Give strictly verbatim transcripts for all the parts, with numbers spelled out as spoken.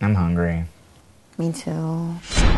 I'm hungry. Me too.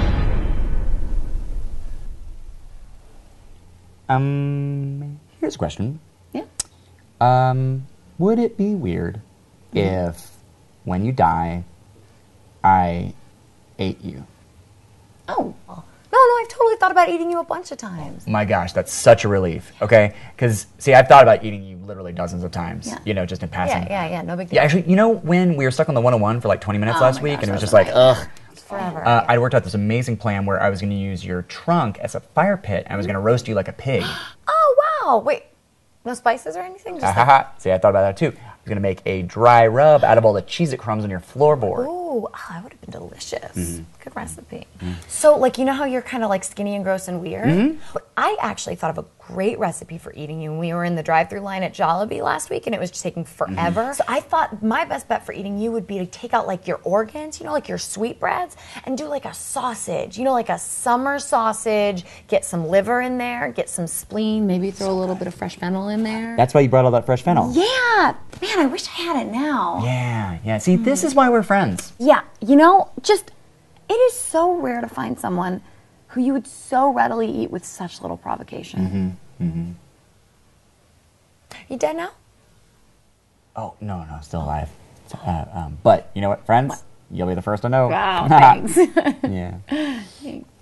Um, here's a question. Yeah. Um, would it be weird mm. if, when you die, I ate you? Oh, no, no, I've totally thought about eating you a bunch of times. My gosh, that's such a relief, okay? Because, see, I've thought about eating you literally dozens of times, yeah. you know, just in passing. Yeah, yeah, yeah, no big deal. Yeah, actually, you know when we were stuck on the one oh one for like twenty minutes oh last week, gosh, and it was just amazing. like, ugh. Forever. Uh, I worked out this amazing plan where I was going to use your trunk as a fire pit, and I was going to roast you like a pig. Oh, wow. Wait, no spices or anything? Just like... See, I thought about that, too. I was going to make a dry rub out of all the Cheez-It crumbs on your floorboard. Ooh, oh, that would have been delicious. Mm-hmm. Good recipe. Mm-hmm. So, like, you know how you're kind of, like, skinny and gross and weird? Mm-hmm. I actually thought of a great recipe for eating you when we were in the drive-thru line at Jollibee last week, and it was just taking forever. Mm-hmm. So I thought my best bet for eating you would be to take out, like, your organs, you know, like your sweetbreads, and do, like, a sausage. You know, like a summer sausage, get some liver in there, get some spleen, maybe throw a little bit of fresh fennel in there. That's why you brought all that fresh fennel. Yeah. Man, I wish I had it now. Yeah, yeah. See, mm-hmm. this is why we're friends. Yeah. You know, just, it is so rare to find someone who you would so readily eat with such little provocation. Mm-hmm. Mm-hmm. You dead now? Oh, no, no, still alive. Uh, um, but, you know what, friends? What? You'll be the first to know. Wow, thanks. Yeah. Thanks.